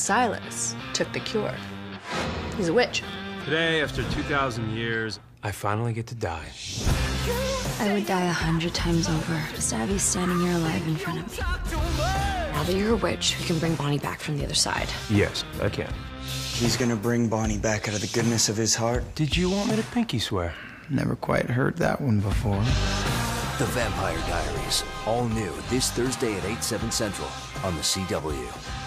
Silas took the cure. He's a witch. Today, after 2,000 years, I finally get to die. I would die 100 times over just to have you standing here alive in front of me. Now that you're a witch, we can bring Bonnie back from the other side. Yes, I can. He's gonna bring Bonnie back out of the goodness of his heart. Did you want me to pinky swear? Never quite heard that one before. The Vampire Diaries, all new this Thursday at 8/7 Central on the CW.